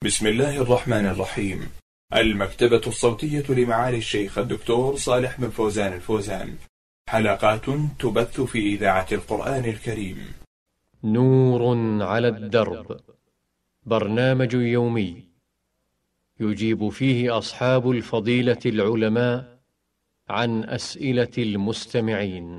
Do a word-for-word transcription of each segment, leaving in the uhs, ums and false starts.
بسم الله الرحمن الرحيم. المكتبة الصوتية لمعالي الشيخ الدكتور صالح بن فوزان الفوزان، حلقات تبث في إذاعة القرآن الكريم. نور على الدرب، برنامج يومي يجيب فيه أصحاب الفضيلة العلماء عن أسئلة المستمعين.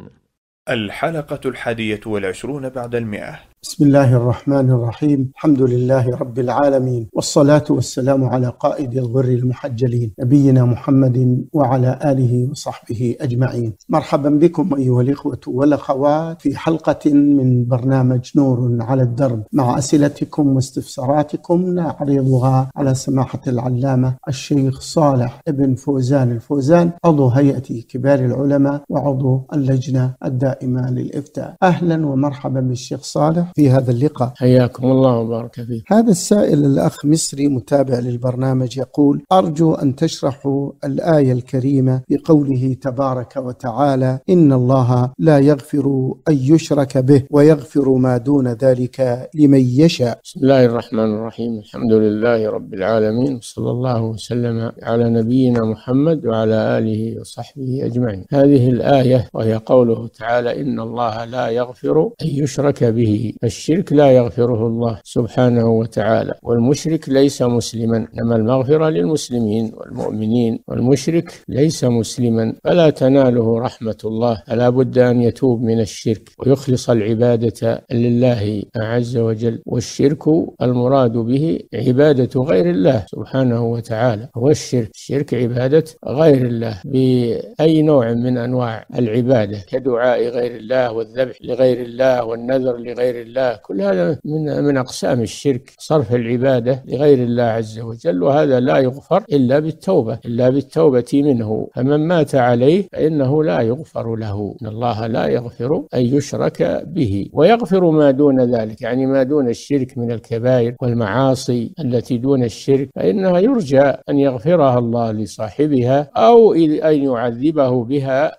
الحلقة الحادية والعشرون بعد المئة. بسم الله الرحمن الرحيم. الحمد لله رب العالمين، والصلاة والسلام على قائد الغر المحجلين نبينا محمد وعلى آله وصحبه أجمعين. مرحبا بكم أيها الإخوة والأخوات في حلقة من برنامج نور على الدرب، مع أسئلتكم واستفساراتكم نعرضها على سماحة العلامة الشيخ صالح بن فوزان الفوزان، عضو هيئة كبار العلماء وعضو اللجنة الدائمة للإفتاء. أهلا ومرحبا بالشيخ صالح في هذا اللقاء. حياكم الله وبارك فيك. هذا السائل الأخ مصري متابع للبرنامج يقول: أرجو أن تشرحوا الآية الكريمة بقوله تبارك وتعالى: إن الله لا يغفر أن يشرك به ويغفر ما دون ذلك لمن يشاء. بسم الله الرحمن الرحيم. الحمد لله رب العالمين، صلى الله وسلم على نبينا محمد وعلى آله وصحبه أجمعين. هذه الآية وهي قوله تعالى: إن الله لا يغفر أن يشرك به. الشرك لا يغفره الله سبحانه وتعالى، والمشرك ليس مسلما، إنما المغفرة للمسلمين والمؤمنين، والمشرك ليس مسلما فلا تناله رحمة الله، فلا بد أن يتوب من الشرك ويخلص العبادة لله عز وجل. والشرك المراد به عبادة غير الله سبحانه وتعالى، هو الشرك. الشرك عبادة غير الله بأي نوع من أنواع العبادة، كدعاء غير الله والذبح لغير الله والنذر لغير الله، كل هذا من من أقسام الشرك، صرف العبادة لغير الله عز وجل، وهذا لا يغفر إلا بالتوبة إلا بالتوبة منه. فمن مات عليه فإنه لا يغفر له. إن الله لا يغفر أن يشرك به ويغفر ما دون ذلك، يعني ما دون الشرك من الكبائر والمعاصي التي دون الشرك، فإنها يرجى أن يغفرها الله لصاحبها أو أن يعذبه بها،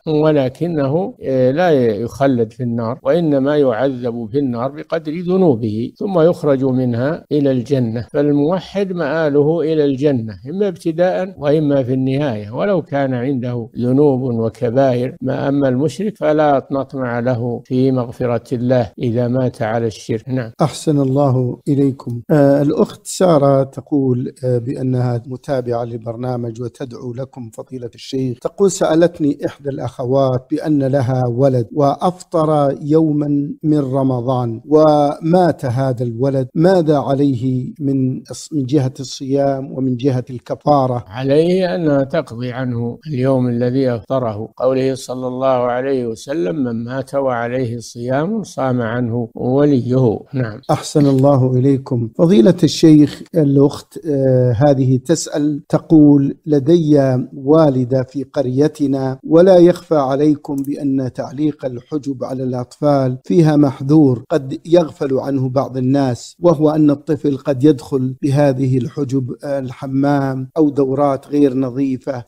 ولكنه لا يخلد في النار، وإنما يعذب في النار بقدر ذنوبه ثم يخرج منها إلى الجنة. فالموحد مآله إلى الجنة، إما ابتداء وإما في النهاية، ولو كان عنده ذنوب وكبائر. ما أما المشرك فلا نطمع له في مغفرة الله إذا مات على الشرك. نعم. أحسن الله إليكم. آه الأخت سارة تقول آه بأنها متابعة للبرنامج وتدعو لكم فضيلة الشيخ. تقول: سألتني إحدى الأخوات بأن لها ولد وأفطر يوما من رمضان ومات هذا الولد، ماذا عليه من من جهة الصيام ومن جهة الكفارة؟ عليه أن تقضي عنه اليوم الذي أفطره، قوله صلى الله عليه وسلم: من مات وعليه صيام صام عنه وليه. نعم. أحسن الله إليكم. فضيلة الشيخ، الأخت آه هذه تسأل تقول: لدي والدة في قريتنا، ولا يخفى عليكم بأن تعليق الحجب على الأطفال فيها محذور قد يغفل عنه بعض الناس، وهو أن الطفل قد يدخل بهذه الحجب الحمام أو دورات غير نظيفة،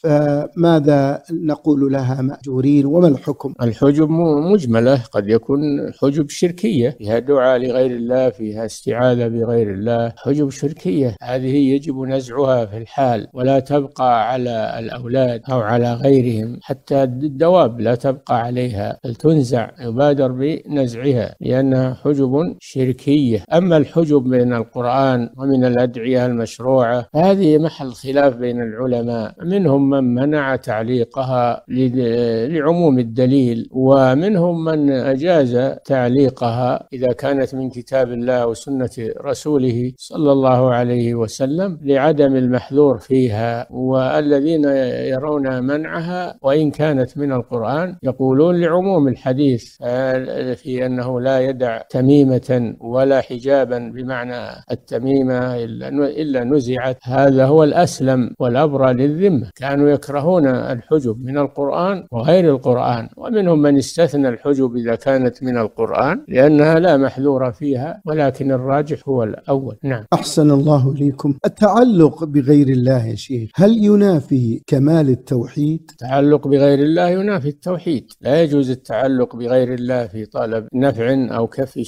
فماذا نقول لها مأجورين وما الحكم؟ الحجب مجملة، قد يكون حجب شركية فيها دعاء لغير الله، فيها استعاذة بغير الله، حجب شركية هذه يجب نزعها في الحال، ولا تبقى على الأولاد أو على غيرهم، حتى الدواب لا تبقى عليها بل تنزع، يبادر بنزعها لأنها حجب شركية. أما الحجب من القرآن ومن الأدعية المشروعة هذه محل خلاف بين العلماء، منهم من منع تعليقها لعموم الدليل، ومنهم من أجاز تعليقها إذا كانت من كتاب الله وسنة رسوله صلى الله عليه وسلم لعدم المحذور فيها. والذين يرون منعها وإن كانت من القرآن يقولون لعموم الحديث في أنه لا يدع تميمة ولا حجابا بمعنى التميمة إلا نزعت. هذا هو الأسلم والأبرى للذمة. كانوا يكرهون الحجب من القرآن وغير القرآن، ومنهم من استثنى الحجب إذا كانت من القرآن لأنها لا محذور فيها، ولكن الراجح هو الأول. نعم. أحسن الله ليكم. التعلق بغير الله يا شيخ هل ينافي كمال التوحيد؟ التعلق بغير الله ينافي التوحيد. لا يجوز التعلق بغير الله في طلب نفع أو كف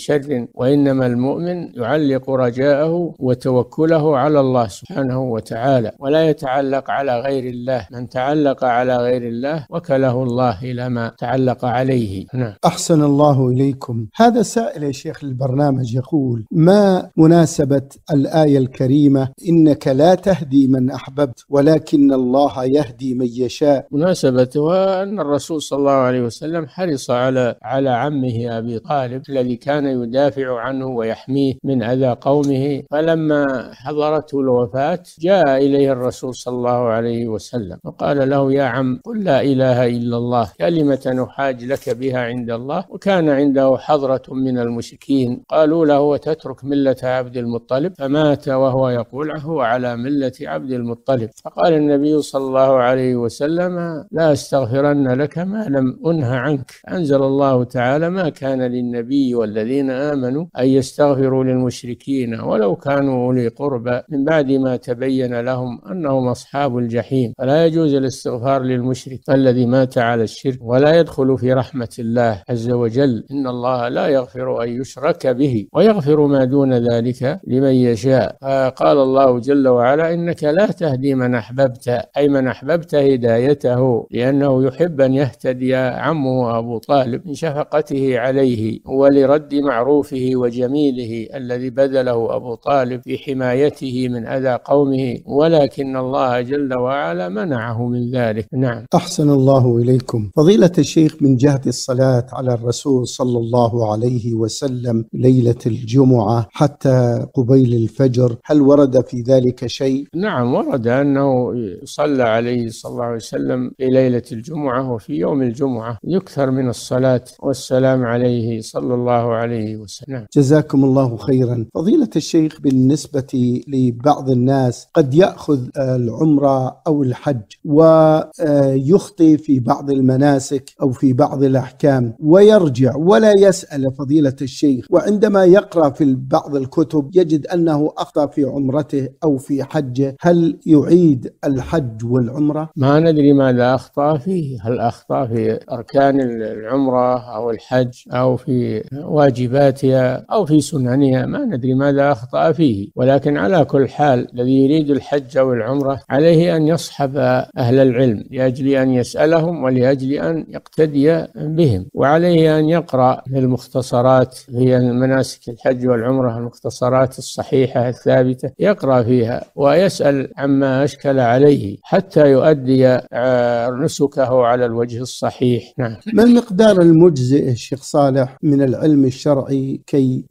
شر، وإنما المؤمن يعلق رجاءه وتوكله على الله سبحانه وتعالى ولا يتعلق على غير الله. من تعلق على غير الله وكله الله إلى ما تعلق عليه. نعم. أحسن الله إليكم. هذا سائل يا شيخ البرنامج يقول: ما مناسبة الآية الكريمة إنك لا تهدي من أحببت ولكن الله يهدي من يشاء؟ مناسبتها أن الرسول صلى الله عليه وسلم حرص على على عمه أبي طالب الذي كان يدافع عنه ويحميه من أذى قومه، فلما حضرته الوفاة جاء إليه الرسول صلى الله عليه وسلم وقال له: يا عم، قل لا إله إلا الله كلمة نحاج لك بها عند الله. وكان عنده حضرة من المشركين قالوا له: وتترك ملة عبد المطلب؟ فمات وهو يقول: هو على ملة عبد المطلب. فقال النبي صلى الله عليه وسلم: لا أستغفرن لك ما لم أنه عنك. أنزل الله تعالى: ما كان للنبي والذين آمنوا أن يستغفروا للمشركين ولو كانوا أولي قربى من بعد ما تبين لهم أنهم أصحاب الجحيم. فلا يجوز الاستغفار للمشرك الذي مات على الشرك ولا يدخل في رحمة الله عز وجل. إن الله لا يغفر أن يشرك به ويغفر ما دون ذلك لمن يشاء. فقال الله جل وعلا: إنك لا تهدي من أحببت، أي من أحببت هدايته، لأنه يحب أن يهتدي عمه أبو طالب من شفقته عليه ولرد معروفه وجميله الذي بذله أبو طالب في حمايته من أذى قومه، ولكن الله جل وعلا منعه من ذلك. نعم. أحسن الله إليكم. فضيلة الشيخ، من جهة الصلاة على الرسول صلى الله عليه وسلم ليلة الجمعة حتى قبيل الفجر، هل ورد في ذلك شيء؟ نعم، ورد أنه صلى عليه صلى الله عليه وسلم في ليلة الجمعة وفي يوم الجمعة، يكثر من الصلاة والسلام عليه صلى الله عليه وسلم. جزاكم الله خيرا. فضيلة الشيخ، بالنسبة لبعض الناس قد يأخذ العمرة أو الحج ويخطئ في بعض المناسك أو في بعض الأحكام ويرجع ولا يسأل فضيلة الشيخ، وعندما يقرأ في بعض الكتب يجد أنه أخطأ في عمرته أو في حجه، هل يعيد الحج والعمرة؟ ما ندري ماذا أخطأ فيه، هل أخطأ في أركان العمرة أو الحج أو في واجباتها أو في سننها، ما ندري ماذا أخطأ فيه. ولكن على كل حال الذي يريد الحج أو العمرة عليه أن يصحب أهل العلم لأجل أن يسألهم ولأجل أن يقتدي بهم، وعليه أن يقرأ في المختصرات في مناسك الحج والعمرة، المختصرات الصحيحة الثابتة يقرأ فيها ويسأل عما أشكل عليه حتى يؤدي نسكه على الوجه الصحيح. نعم. ما المقدار المجزئ الشيخ صالح من العلم الشرعي كي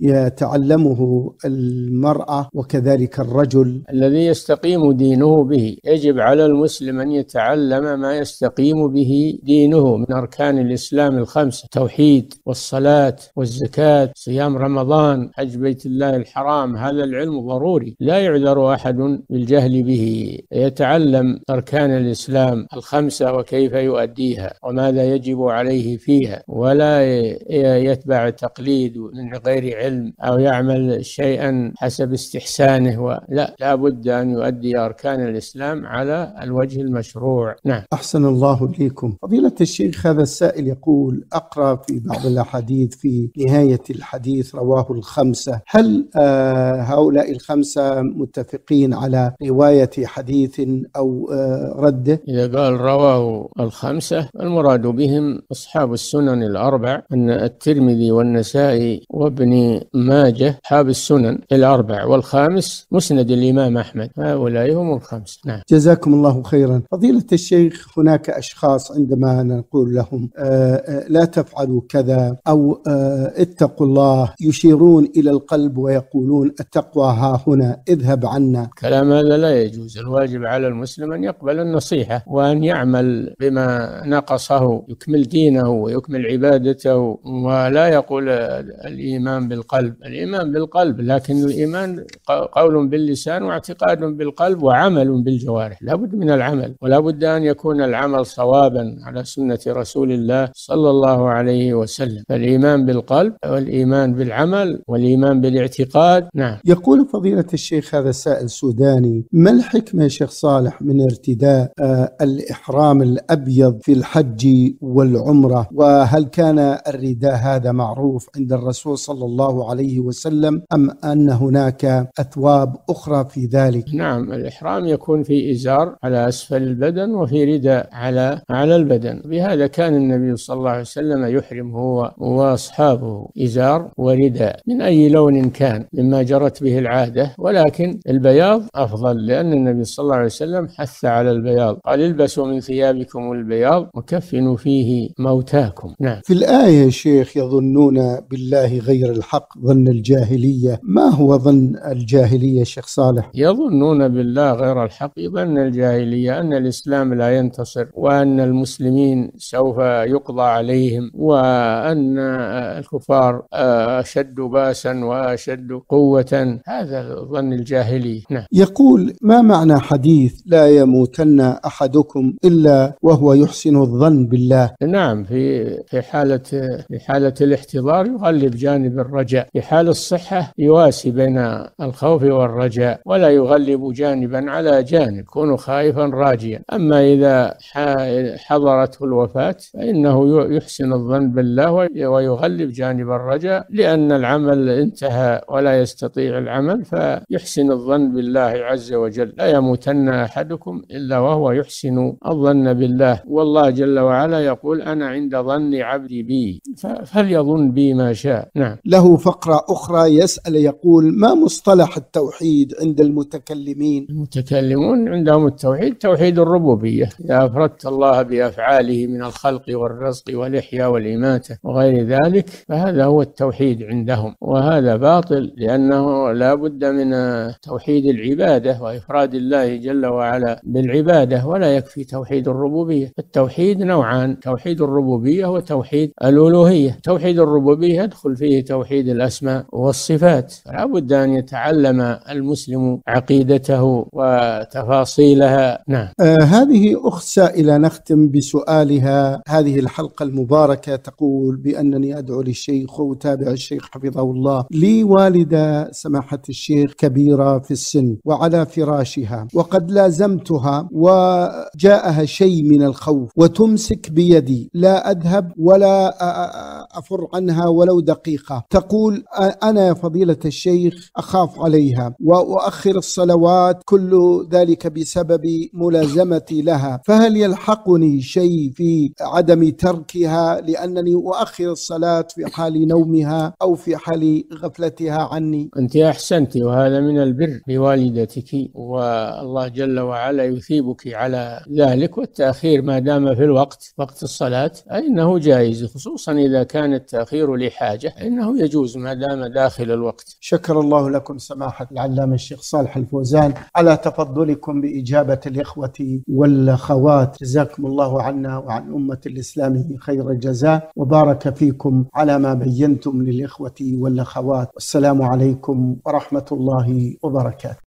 يتعلمه المرأة وكذلك الرجل؟ الذي يستقيم دينه به، يجب على المسلم أن يتعلم ما يستقيم به دينه من أركان الإسلام الخمسة: التوحيد والصلاة والزكاة، صيام رمضان، حج بيت الله الحرام. هذا العلم ضروري لا يعذر أحد بالجهل به. يتعلم أركان الإسلام الخمسة وكيف يؤديها وماذا يجب عليه فيها، ولا يتبع التقليد من غير علم أو يعمل شيئا حسب استحسانه، ولا لا بد أن يؤدي أركان الإسلام على الوجه المشروع. نعم. أحسن الله إليكم. فضيلة الشيخ، هذا السائل يقول: أقرأ في بعض الأحاديث في نهاية الحديث رواه الخمسة، هل آه هؤلاء الخمسة متفقين على رواية حديث أو آه رده؟ إذا قال رواه الخمسة المراد بهم أصحاب السنن الأربع، أن الترمذي والنسائي وابن ماجه أصحاب السنن الأربع، والخامس مسند الإمام أحمد. هؤلاء هم الخمسة. نعم. جزاكم الله خيرا. فضيلة الشيخ، هناك أشخاص عندما نقول لهم آه لا تفعلوا كذا أو آه اتقوا الله يشيرون إلى القلب ويقولون التقوى ها هنا، اذهب عنا. كلام هذا لا يجوز. الواجب على المسلم أن يقبل النصيحة وأن يعمل بما نقصه، يكمل دينه ويكمل عبادته، ولا يقول الإيمان بالقلب. الإيمان بالقلب، لكن الإيمان قول باللسان واعتقاد بالقلب وعمل بالجوارح. لا بد من العمل، ولا بد أن يكون العمل صوابا على سنة رسول الله صلى الله عليه وسلم. فالإيمان بالقلب والإيمان بالعمل والإيمان بالاعتقاد. نعم. يقول فضيلة الشيخ هذا السائل سوداني: ما الحكمة يا شيخ صالح من ارتداء آه الإحرام الأبيض في الحج والعمرة؟ وهل كان الرداء هذا معروف عند الرسول صلى الله عليه وسلم، أم أن هناك أثواب أخرى في ذلك؟ نعم، الإحرام يكون في إزار على أسفل البدن وفي رداء على على البدن. بهذا كان النبي صلى الله عليه وسلم يحرم هو وأصحابه، إزار ورداء من أي لون كان مما جرت به العادة، ولكن البياض أفضل لأن النبي صلى الله عليه وسلم حث على البياض، قال البسوا من ثيابكم البياض وكفنوا فيه موتاكم. نعم. في الآية شيخ يظنون بالله غير الحق ظن الجاهلية، ما هو ظن الجاهلية شيخ صالح؟ يظنون بالله غير الحق ظن الجاهلية أن الإسلام لا ينتصر، وأن المسلمين سوف يقضى عليهم، وأن الكفار أشد باسا وأشد قوة. هذا ظن الجاهلية. نعم. يقول ما معنى حديث لا يموتن أحدكم إلا وهو يحسن الظن بالله؟ نعم، في في حالة في حالة الاحتضار يغلب جانب الرجاء، في حال الصحة يواسي بين الخوف والرجاء ولا يغلب جانبا على جانب، يكون خائفا راجيا. أما إذا حضرته الوفاة فإنه يحسن الظن بالله ويغلب جانب الرجاء، لأن العمل انتهى ولا يستطيع العمل، فيحسن الظن بالله عز وجل. لا يموتن أحدكم إلا وهو يحسن الظن بالله، والله جل وعلا يقول أنا عند ظن عبدي بي فليظن بي ما شاء. نعم. له فقرة أخرى يسأل يقول ما مصطلح التوحيد عند المتكلمين؟ المتكلمون عندهم التوحيد توحيد الربوبية، إذا أفردت الله بأفعاله من الخلق والرزق والإحياء والإماتة وغير ذلك فهذا هو التوحيد عندهم، وهذا باطل، لأنه لا بد من توحيد العبادة وإفراد الله جل وعلا بالعبادة، ولا يكفي توحيد الربوبية. التوحيد نوعان، توحيد الربوبية وتوحيد الألوهية. توحيد الربوبية يدخل فيه توحيد الأسماء والصفات، لا بد أن يتعلم المسلم عقيدته وتفاصيلها. نعم. آه هذه أخت سائلة نختم بسؤالها هذه الحلقة المباركة، تقول بأنني أدعو للشيخ وأتابع الشيخ حفظه الله، لي والدة سماحة الشيخ كبيرة في السن وعلى فراشها، وقد لازمتها وجاءها شيء من الخوف وتمسك بيدي، لا أذهب ولا أفر عنها ولو دقيقة. تقول أنا يا فضيلة الشيخ أخاف عليها وأؤخر الصلوات، كل ذلك بسبب ملازمتي لها، فهل يلحقني شيء في عدم تركها لأنني أؤخر الصلاة في حال نومها أو في حال غفلتها عني؟ أنت أحسنت، وهذا من البر بوالدتك، والله جل وعلا يثيبك على ذلك. والتأخير ما دام في الوقت وقت الصلاة فإنه جائز، خصوصا إذا كان التأخير لحاجة إنه يجوز ما دام داخل الوقت. شكر الله لكم سماحة العلامة الشيخ صالح الفوزان على تفضلكم بإجابة الإخوة والأخوات، جزاكم الله عنا وعن أمة الإسلام خير الجزاء، وبارك فيكم على ما بينتم للإخوة والأخوات، والسلام عليكم ورحمة الله وبركاته.